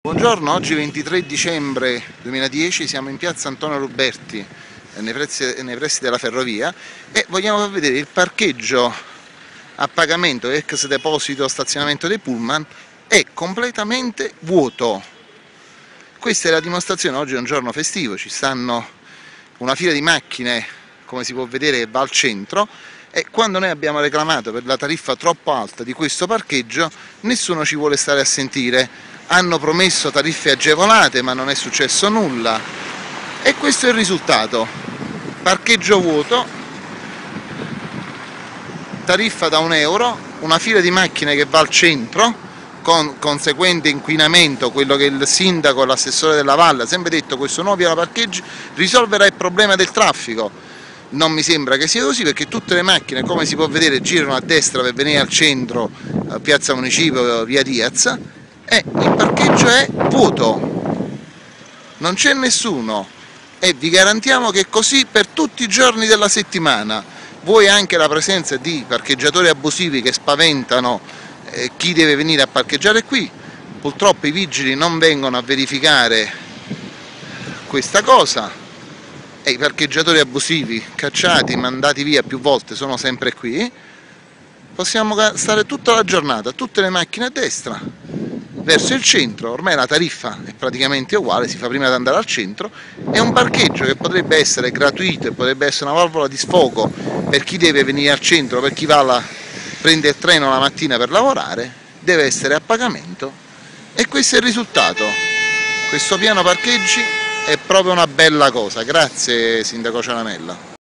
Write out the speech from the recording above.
Buongiorno, oggi 23 dicembre 2010, siamo in piazza Antonio Ruberti, nei pressi della ferrovia, e vogliamo far vedere il parcheggio a pagamento ex deposito stazionamento dei pullman è completamente vuoto. Questa è la dimostrazione. Oggi è un giorno festivo, ci stanno una fila di macchine, come si può vedere, che va al centro, e quando noi abbiamo reclamato per la tariffa troppo alta di questo parcheggio nessuno ci vuole stare a sentire. Hanno promesso tariffe agevolate, ma non è successo nulla, e questo è il risultato: parcheggio vuoto, tariffa da €1, una fila di macchine che va al centro con conseguente inquinamento. Quello che il sindaco e l'assessore della Valle ha sempre detto: questo nuovo piano parcheggi risolverà il problema del traffico. Non mi sembra che sia così, perché tutte le macchine, come si può vedere, girano a destra per venire al centro, a Piazza Municipio, via Diaz, e il parcheggio è vuoto, non c'è nessuno, e vi garantiamo che è così per tutti i giorni della settimana. Vuoi anche la presenza di parcheggiatori abusivi che spaventano chi deve venire a parcheggiare qui. Purtroppo i vigili non vengono a verificare questa cosa e i parcheggiatori abusivi, cacciati, mandati via più volte, sono sempre qui. Possiamo stare tutta la giornata, tutte le macchine a destra verso il centro. Ormai la tariffa è praticamente uguale, si fa prima di andare al centro. È un parcheggio che potrebbe essere gratuito e potrebbe essere una valvola di sfogo per chi deve venire al centro, per chi prende il treno la mattina per lavorare. Deve essere a pagamento, e questo è il risultato. Questo piano parcheggi è proprio una bella cosa. Grazie Sindaco Ciaramella.